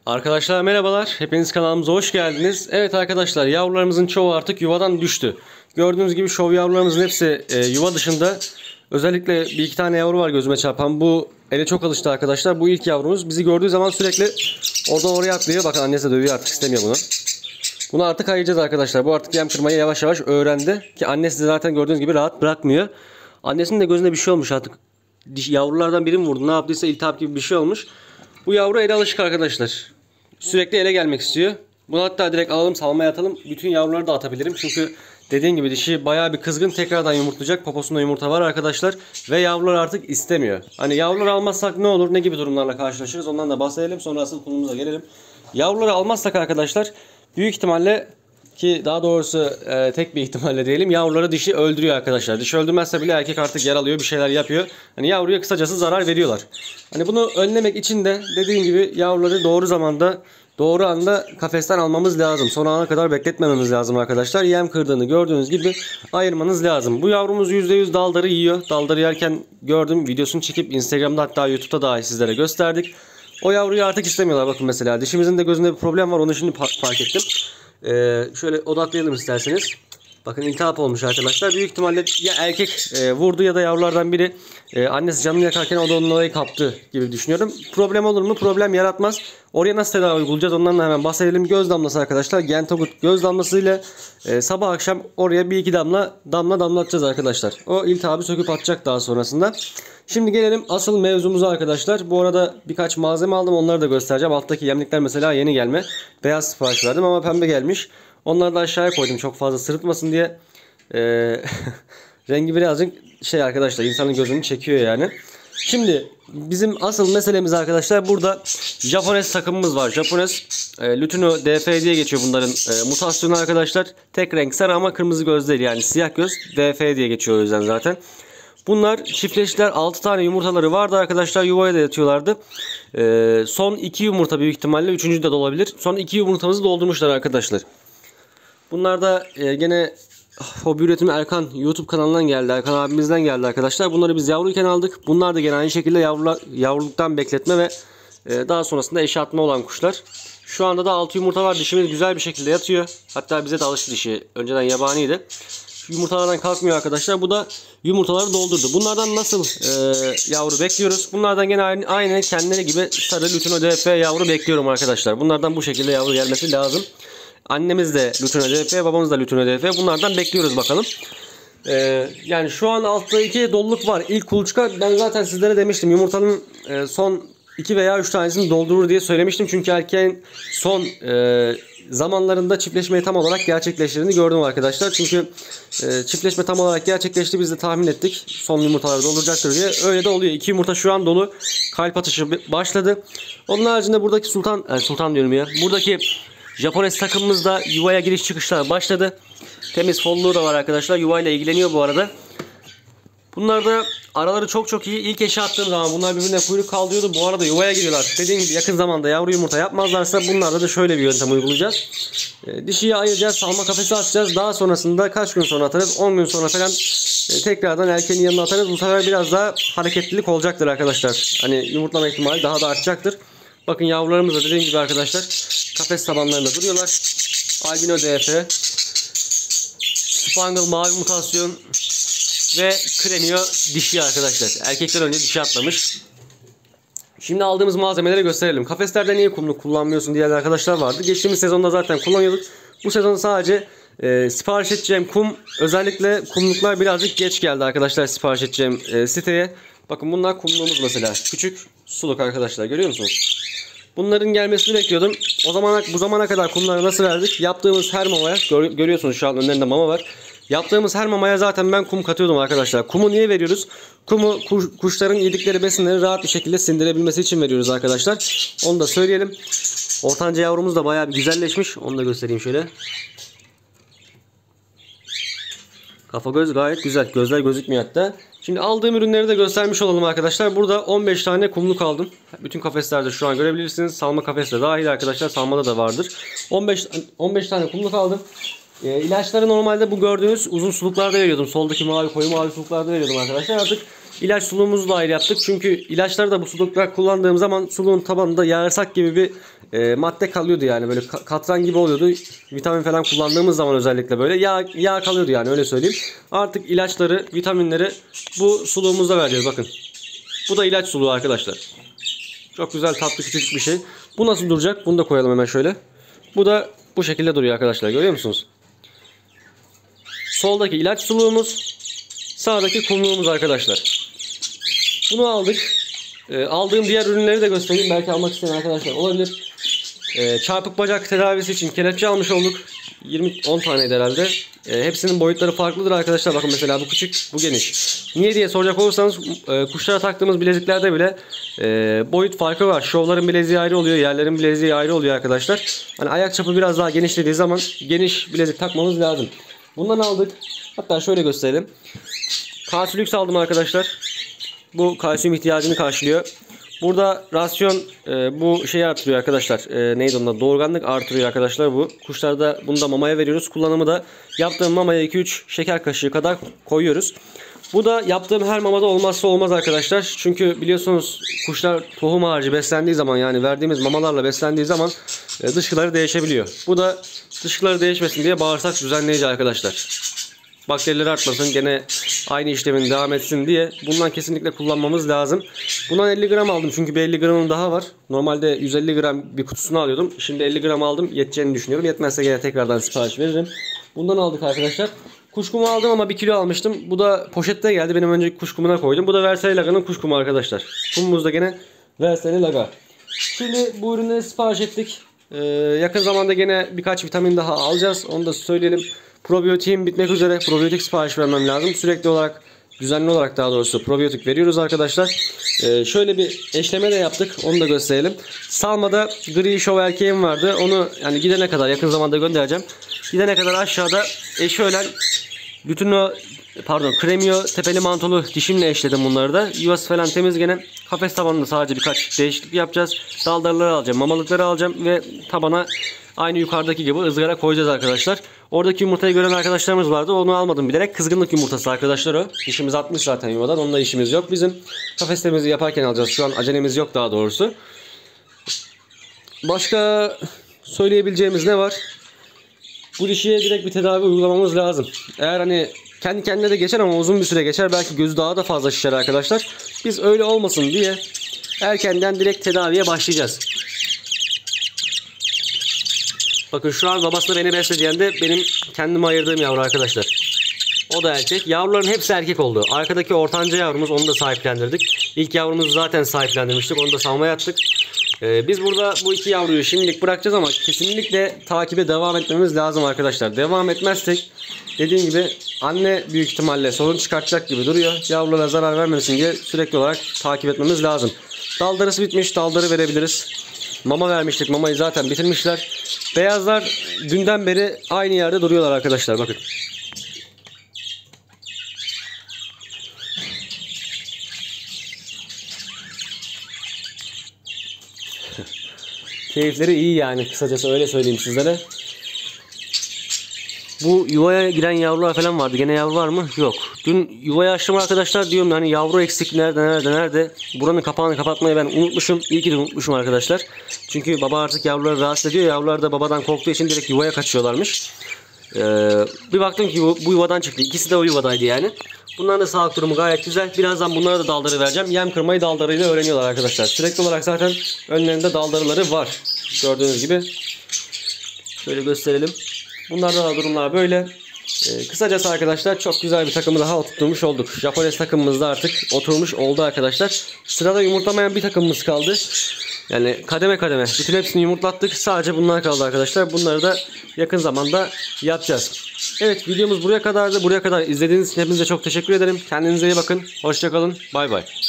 Arkadaşlar merhabalar. Hepiniz kanalımıza hoş geldiniz. Evet arkadaşlar, yavrularımızın çoğu artık yuvadan düştü. Gördüğünüz gibi şov yavrularımızın hepsi yuva dışında. Özellikle bir iki tane yavru var gözüme çarpan. Bu ele çok alıştı arkadaşlar. Bu ilk yavrumuz. Bizi gördüğü zaman sürekli oradan oraya atlıyor. Bakın annesi de dövüyor, artık istemiyor bunu. Bunu artık ayıracağız arkadaşlar. Bu artık yem kırmayı yavaş yavaş öğrendi. Ki annesi de zaten gördüğünüz gibi rahat bırakmıyor. Annesinin de gözünde bir şey olmuş artık. Yavrulardan biri mi vurdu, ne yaptıysa iltihap gibi bir şey olmuş. Bu yavru ele alışık arkadaşlar. Sürekli ele gelmek istiyor. Bunu hatta direkt alalım, salmaya atalım. Bütün yavruları da atabilirim. Çünkü dediğim gibi dişi bayağı bir kızgın, tekrardan yumurtlayacak. Poposunda yumurta var arkadaşlar. Ve yavrular artık istemiyor. Hani yavruları almazsak ne olur? Ne gibi durumlarla karşılaşırız? Ondan da bahsedelim. Sonra asıl konumuza gelelim. Yavruları almazsak arkadaşlar büyük ihtimalle, ki daha doğrusu tek bir ihtimalle diyelim, yavruları dişi öldürüyor arkadaşlar. Dişi öldürmezse bile erkek artık yer alıyor, bir şeyler yapıyor. Hani yavruya kısacası zarar veriyorlar. Hani bunu önlemek için de dediğim gibi yavruları doğru zamanda, doğru anda kafesten almamız lazım. Son ana kadar bekletmememiz lazım arkadaşlar. Yem kırdığını gördüğünüz gibi ayırmanız lazım. Bu yavrumuz %100 daldarı yiyor. Daldarı yerken gördüm, videosunu çekip Instagram'da, hatta YouTube'da dahi sizlere gösterdik. O yavruyu artık istemiyorlar. Bakın mesela dişimizin de gözünde bir problem var. Onu şimdi fark ettim. Şöyle odaklayalım isterseniz. Bakın iltihap olmuş arkadaşlar. Büyük ihtimalle ya erkek vurdu ya da yavrulardan biri annesi canını yakarken o da onun orayı kaptı gibi düşünüyorum. Problem olur mu? Problem yaratmaz. Oraya nasıl tedavi uygulayacağız? Ondan da hemen bahsedelim. Göz damlası arkadaşlar. Gentogut göz damlası ile sabah akşam oraya bir iki damla damlatacağız arkadaşlar. O iltihabı söküp atacak daha sonrasında. Şimdi gelelim asıl mevzumuza arkadaşlar. Bu arada birkaç malzeme aldım, onları da göstereceğim. Alttaki yemlikler mesela yeni gelme. Beyaz sipariş verdim ama pembe gelmiş. Onları da aşağıya koydum çok fazla sırıtmasın diye. Rengi birazcık şey arkadaşlar, insanın gözünü çekiyor yani. Şimdi bizim asıl meselemiz arkadaşlar, burada Japones takımımız var. Japones Lutino DF diye geçiyor bunların mutasyonu arkadaşlar. Tek renk sarı ama kırmızı göz değil, yani siyah göz, DF diye geçiyor o yüzden zaten. Bunlar çiftleştiler. 6 tane yumurtaları vardı arkadaşlar. Yuvaya da yatıyorlardı. Son 2 yumurta büyük ihtimalle. 3. de olabilir. Son 2 yumurtamızı doldurmuşlar arkadaşlar. Bunlar da gene Hobi Üretimi Erkan YouTube kanalından geldi. Erkan abimizden geldi arkadaşlar. Bunları biz yavruyken aldık. Bunlar da gene aynı şekilde yavruluktan bekletme ve daha sonrasında eşe atma olan kuşlar. Şu anda da 6 yumurta var. Dişimiz güzel bir şekilde yatıyor. Hatta bize de alıştı dişi. Önceden yabaniydi. Yumurtalardan kalkmıyor arkadaşlar. Bu da yumurtaları doldurdu. Bunlardan nasıl yavru bekliyoruz? Bunlardan gene aynı kendileri gibi sarı Lutino DF yavru bekliyorum arkadaşlar. Bunlardan bu şekilde yavru gelmesi lazım. Annemiz de Lutino DF, babamız da Lutino DF. Bunlardan bekliyoruz bakalım. Yani şu an altta 2 doluluk var. İlk kuluçka, ben zaten sizlere demiştim. Yumurtanın son 2 veya 3 tanesini doldurur diye söylemiştim. Çünkü erkeğin son zamanlarında çiftleşmeyi tam olarak gerçekleştirdiğini gördüm arkadaşlar. Çünkü çiftleşme tam olarak gerçekleşti. Biz de tahmin ettik. Son yumurtaları dolduracaktır diye. Öyle de oluyor. 2 yumurta şu an dolu. Kalp atışı başladı. Onun haricinde buradaki sultan diyorum ya. Buradaki Japones takımımız da yuvaya giriş çıkışlar başladı. Temiz folluğu da var arkadaşlar. Yuvayla ilgileniyor bu arada. Bunlar da araları çok iyi. İlk eşe attığım zaman bunlar birbirine kuyruk kaldırıyordu. Bu arada yuvaya giriyorlar. Dediğim gibi yakın zamanda yavru yumurta yapmazlarsa bunlarda da şöyle bir yöntem uygulayacağız. Dişiyi ayıracağız. Salma kafesi atacağız. Daha sonrasında kaç gün sonra atarız? 10 gün sonra falan tekrardan erkeğin yanına atarız. Bu sefer biraz daha hareketlilik olacaktır arkadaşlar. Hani yumurtlama ihtimali daha da artacaktır. Bakın yavrularımız da dediğim gibi arkadaşlar kafes tabanlarında duruyorlar. Albino DF, Spangle mavi mutasyon ve Crenio dişi arkadaşlar. Erkekler önce dişi atlamış. Şimdi aldığımız malzemeleri gösterelim. Kafeslerde niye kumluk kullanmıyorsun diyen arkadaşlar vardı. Geçtiğimiz sezonda zaten kullanıyorduk. Bu sezon sadece sipariş edeceğim kum, özellikle kumluklar birazcık geç geldi arkadaşlar sipariş edeceğim siteye. Bakın bunlar kumluğumuz mesela. Küçük suluk arkadaşlar, görüyor musunuz? Bunların gelmesini bekliyordum. Bu zamana kadar kumları nasıl verdik? Yaptığımız her mamaya, görüyorsunuz şu an önlerinde mama var. Yaptığımız her mamaya zaten ben kum katıyordum arkadaşlar. Kumu niye veriyoruz? Kumu kuşların yedikleri besinleri rahat bir şekilde sindirebilmesi için veriyoruz arkadaşlar. Onu da söyleyelim. Ortanca yavrumuz da bayağı bir güzelleşmiş. Onu da göstereyim şöyle. Kafa göz gayet güzel. Gözler gözükmüyor hatta. Şimdi aldığım ürünleri de göstermiş olalım arkadaşlar. Burada 15 tane kumluk aldım. Bütün kafeslerde şu an görebilirsiniz. Salma kafesle dahil arkadaşlar. Salmada da vardır. 15 tane kumluk aldım. İlaçları normalde bu gördüğünüz uzun suluklarda veriyordum. Soldaki koyu mavi suluklarda veriyordum arkadaşlar. Artık ilaç suluğumuzu da ayrı yaptık. Çünkü ilaçları da bu suluklar kullandığım zaman suluğun tabanında yağırsak gibi bir madde kalıyordu yani, böyle katran gibi oluyordu. Vitamin falan kullandığımız zaman özellikle böyle yağ kalıyordu yani, öyle söyleyeyim. Artık ilaçları, vitaminleri bu suluğumuzda vereceğiz, bakın. Bu da ilaç suluğu arkadaşlar. Çok güzel, tatlı, küçük bir şey. Bu nasıl duracak? Bunu da koyalım hemen şöyle. Bu da bu şekilde duruyor arkadaşlar, görüyor musunuz? Soldaki ilaç suluğumuz, sağdaki kumluğumuz arkadaşlar. Bunu aldık. Aldığım diğer ürünleri de göstereyim. Belki almak isteyen arkadaşlar olabilir. Çarpık bacak tedavisi için kelepçe almış olduk. 10 taneydi herhalde. Hepsinin boyutları farklıdır arkadaşlar. Bakın mesela bu küçük, bu geniş. Niye diye soracak olursanız kuşlara taktığımız bileziklerde bile boyut farkı var. Şovların bileziği ayrı oluyor, yerlerin bileziği ayrı oluyor arkadaşlar. Hani ayak çapı biraz daha genişlediği zaman geniş bilezik takmamız lazım. Bundan aldık. Hatta şöyle gösterelim. Kalsiyum aldım arkadaşlar. Bu kalsiyum ihtiyacını karşılıyor. Burada rasyon bu şeyi artırıyor arkadaşlar. Neydi onlar? Doğurganlık artırıyor arkadaşlar bu. Kuşlarda bunu da mamaya veriyoruz. Kullanımı da yaptığım mamaya 2-3 şeker kaşığı kadar koyuyoruz. Bu da yaptığım her mamada olmazsa olmaz arkadaşlar. Çünkü biliyorsunuz kuşlar tohum harici beslendiği zaman, yani verdiğimiz mamalarla beslendiği zaman dışkıları değişebiliyor. Bu da dışkıları değişmesin diye bağırsak düzenleyici arkadaşlar. Bakterileri artmasın, gene aynı işlemin devam etsin diye bundan kesinlikle kullanmamız lazım. Bundan 50 gram aldım çünkü bir 50 gramım daha var. Normalde 150 gram bir kutusunu alıyordum. Şimdi 50 gram aldım, yeteceğini düşünüyorum. Yetmezse gene tekrardan sipariş veririm. Bundan aldık arkadaşlar. Kuşkumu aldım ama 1 kilo almıştım. Bu da poşette geldi. Benim önceki kuşkumuna koydum. Bu da Versali Laga'nın kuşkumu arkadaşlar. Kumumuz da gene Versali Laga. Şimdi bu ürünleri sipariş ettik. Yakın zamanda gene birkaç vitamin daha alacağız. Onu da söyleyelim. Probiyotiğim bitmek üzere. Probiyotik sipariş vermem lazım. Sürekli olarak, düzenli olarak daha doğrusu probiyotik veriyoruz arkadaşlar. Şöyle bir eşleme de yaptık. Onu da gösterelim. Salmada gri şov erkeğim vardı. Onu yani gidene kadar, yakın zamanda göndereceğim. Gidene kadar aşağıda eşi ölen kremio tepeli mantolu dişimle eşledim bunları da. Yuvası falan temiz gene. Kafes tabanında sadece birkaç değişiklik yapacağız. Daldarları alacağım, mamalıkları alacağım ve tabana aynı yukarıdaki gibi ızgara koyacağız arkadaşlar. Oradaki yumurtayı gören arkadaşlarımız vardı. Onu almadım bilerek. Kızgınlık yumurtası arkadaşlar o. Dişimiz atmış zaten yuvadan. Onunla işimiz yok bizim. Kafes temizliği yaparken alacağız. Şu an acelemiz yok daha doğrusu. Başka söyleyebileceğimiz ne var? Bu dişiye direkt bir tedavi uygulamamız lazım. Eğer hani kendi kendine de geçer ama uzun bir süre geçer. Belki gözü daha da fazla şişer arkadaşlar. Biz öyle olmasın diye erkenden direkt tedaviye başlayacağız. Bakın şu an babasına beni besleyen de benim kendime ayırdığım yavru arkadaşlar. O da erkek. Yavruların hepsi erkek oldu. Arkadaki ortanca yavrumuz, onu da sahiplendirdik. İlk yavrumuzu zaten sahiplendirmiştik. Onu da salmaya attık. Biz burada bu iki yavruyu şimdilik bırakacağız ama kesinlikle takibe devam etmemiz lazım arkadaşlar. Devam etmezsek dediğim gibi anne büyük ihtimalle sorun çıkartacak gibi duruyor. Yavrulara zarar vermesin diye sürekli olarak takip etmemiz lazım. Daldarısı bitmiş. Daldarı verebiliriz. Mama vermiştik. Mamayı zaten bitirmişler. Beyazlar dünden beri aynı yerde duruyorlar arkadaşlar. Bakın. Keyifleri iyi yani, kısacası öyle söyleyeyim sizlere. Bu yuvaya giren yavrular falan vardı. Gene yavru var mı? Yok. Dün yuvayı açtım arkadaşlar, diyorum yani yavru eksik, nerede? Buranın kapağını kapatmayı ben unutmuşum. İyi ki de unutmuşum arkadaşlar. Çünkü baba artık yavruları rahatsız ediyor. Yavrular da babadan korktuğu için direkt yuvaya kaçıyorlarmış. Bir baktım ki bu yuvadan çıktı. İkisi de o yuvadaydı yani. Bunların da sağlık durumu gayet güzel. Birazdan bunlara da daldarı vereceğim. Yem kırmayı daldarıyla öğreniyorlar arkadaşlar. Sürekli olarak zaten önlerinde daldarıları var. Gördüğünüz gibi. Şöyle gösterelim. Bunlarda da durumlar böyle. Kısacası arkadaşlar çok güzel bir takımı daha oturtmuş olduk. Japones takımımız da artık oturmuş oldu arkadaşlar. Sırada yumurtlamayan bir takımımız kaldı. Yani kademe kademe bütün hepsini yumurtlattık. Sadece bunlar kaldı arkadaşlar. Bunları da yakın zamanda yapacağız. Evet, videomuz buraya kadardı. Buraya kadar izlediğiniz için hepinize çok teşekkür ederim. Kendinize iyi bakın. Hoşça kalın. Bay bay.